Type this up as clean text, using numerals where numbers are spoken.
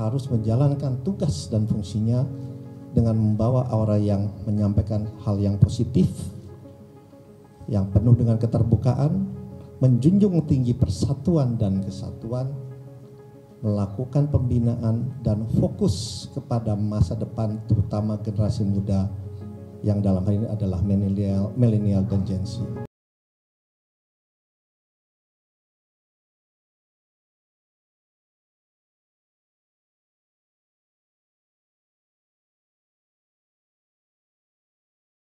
harus menjalankan tugas dan fungsinya dengan membawa aura yang menyampaikan hal yang positif, yang penuh dengan keterbukaan, menjunjung tinggi persatuan dan kesatuan, melakukan pembinaan dan fokus kepada masa depan terutama generasi muda yang dalam hal ini adalah milenial dan Gen Z.